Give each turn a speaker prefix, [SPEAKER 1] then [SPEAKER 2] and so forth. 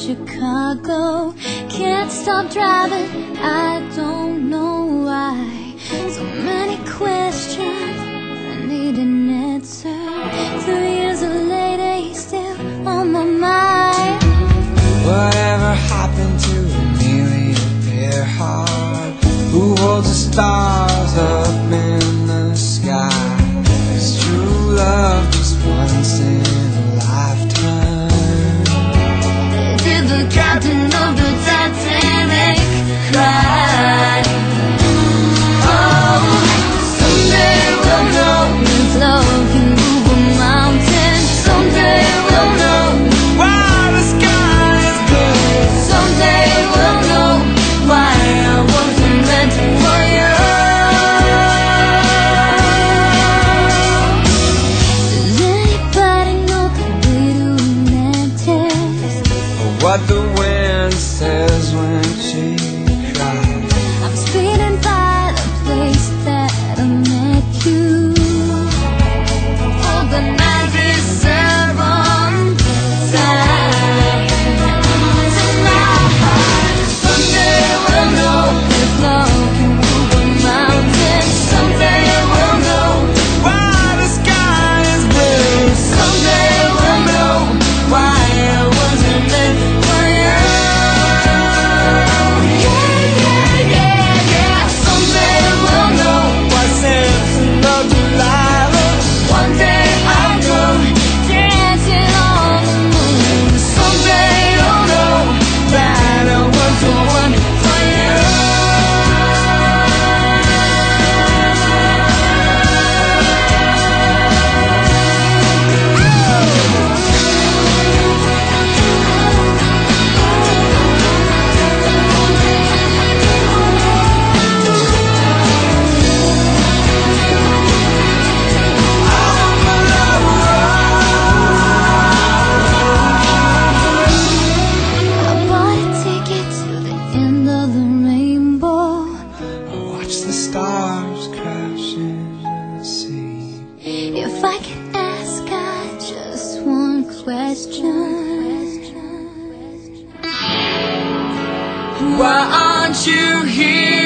[SPEAKER 1] Chicago. Can't stop driving, I don't know why. So many questions, I need an answer. 3 years later, he's still on my mind.
[SPEAKER 2] Whatever happened to Amelia Earhart? Who holds the stars up in the sky? Is true love just once in a lifetime?
[SPEAKER 1] Did the captain of the Titanic cry? Oh, someday we'll know if love can move a mountain. Someday we'll know
[SPEAKER 2] why the sky is blue.
[SPEAKER 1] someday we'll know why I wasn't meant for you. Does anybody know the way to Atlantis?
[SPEAKER 2] What the wind says when she cries.
[SPEAKER 1] I'm speeding by the place that I met you. For the 97th time tonight. Someday we'll know if love can move a mountain. Someday we'll know
[SPEAKER 2] Why the sky is blue.
[SPEAKER 1] someday we'll know why I wasn't meant for you. Yeah, yeah, yeah, yeah. Someday we'll know
[SPEAKER 2] What's sense in no Delilah?
[SPEAKER 1] one day I'll go dancing on the moon. Someday you'll know that I was the one for you. I bought a ticket to the end of the rainbow.
[SPEAKER 2] Watch the stars crash in the sea.
[SPEAKER 1] If I could ask God just one question,
[SPEAKER 2] Why aren't you here?